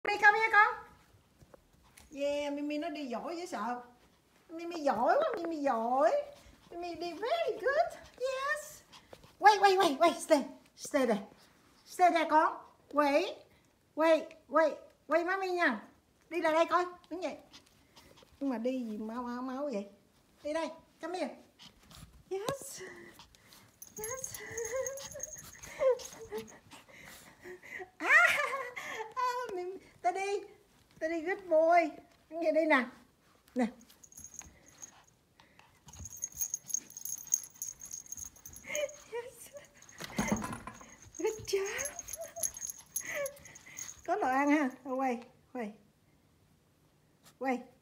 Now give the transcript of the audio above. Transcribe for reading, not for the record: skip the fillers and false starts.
Mimi come here con. Yeah, Mimi nó đi giỏi dễ sợ. Mimi giỏi quá, Mimi giỏi. Mimi đi very good. Yes. Wait. Stay there. Stay there con. Wait mami nha. Đi lại đây coi. Đứng vậy. Nhưng mà đi gì máu vậy? Đi đây, come here. Yes. Teddy good boy. Đứng vậy đi nè. Nè. Yes. Good job. Có đồ ăn ha. Quay.